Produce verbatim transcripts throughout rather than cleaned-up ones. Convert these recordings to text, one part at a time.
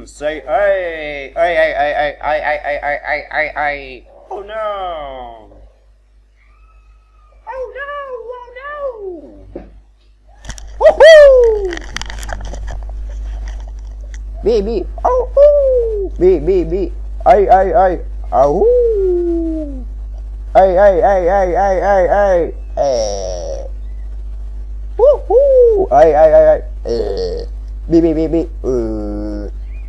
Say hey, hey, hey, hey, hey, hey, hey, hey, hey, hey, hey, hey. Oh no! Oh no! Oh no! Woohoo! B B. Oh hoo! B B B. Hey, hey, hey. Oh hoo! Hey, hey, hey, hey, hey, hey, hey. Hey. Woohoo! Hey, hey, hey, hey. Hey. B B B B. Uh.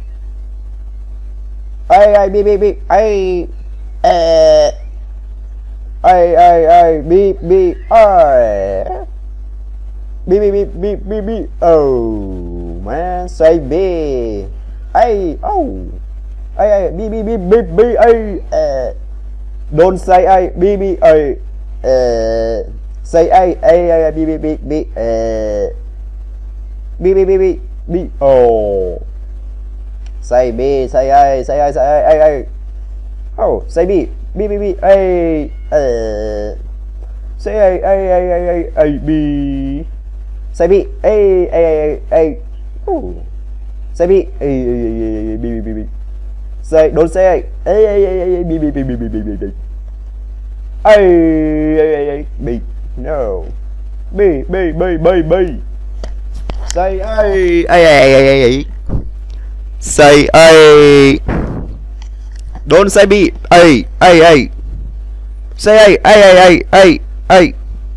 Hey, hey, B B B. Hey. Uh. Hey, hey, hey. B B. Hey. B B B B B B. Oh man, say B. Hey, oh. Hey, hey, B B B B B. Hey. Uh. Don't say hey, B B. Hey. Uh. Say hey, hey, hey, B B B B. Uh. B B B B B. Oh. Say B, say A, say A, say A, A, A. Oh, say B, B, B, B, A, uh. Say A, A, A, A, A, A, B. Say B, A, A, A, A. Oh. Say B, A, A, A, A, B, B, B, B. Say, don't say A, A, A, A, A, B, B, B, B, B, B, B, B. A, A, A, A, B. No. B, B, B, B, B. Say A, A, A, A, A. Say A. Don't say B. A, A, A. Say A, A, A, A, A, A.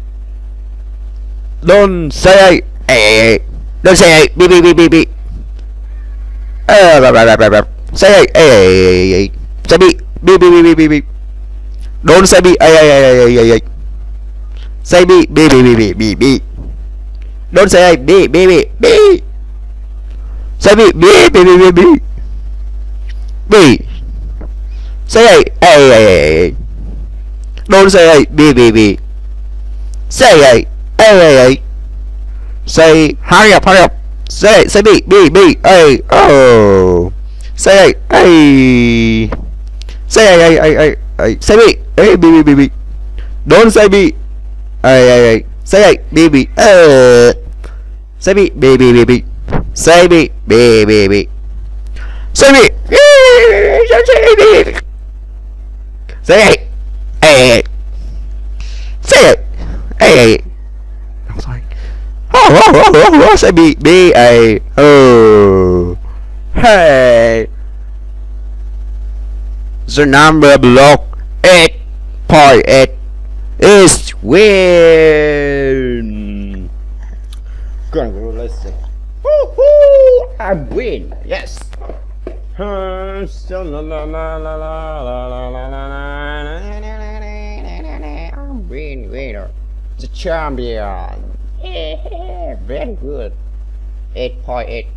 Don't say A, A, A. Don't say A, B, B, B, B, B. Uh, blah, blah, blah, blah, blah. Say A, A, A, A, A. Say B, B, B, B, B, B, B. Don't say B, A, A, A, A, A, A. Say B, B, B, B, B, B, B. Don't say A, B, B, B, B. Say B, B, B, B, B, B. B. Say A, A, A, A, A. Don't say A, B, B, B. Say A, A, A, A. Say, hurry up, hurry up. Say, say B, B, B, A, oh. Say A, A. Say A, A, A, A, A. Say B, A, B, B, B, B. Don't say B, A, A, A. Say A, B, B, uh. Say B, B, B, B, B. Say B, B, B, B. Say B, say A, A, A. Say A, A, A. I'm sorry. Oh, oh, oh, oh, oh. Say B, B, A. Oh. Hey. The number block eight point eight is win. Congratulations. Woohoo! I win. Yes. I'm win winner. The champion. Yeah, very good. eight point eight.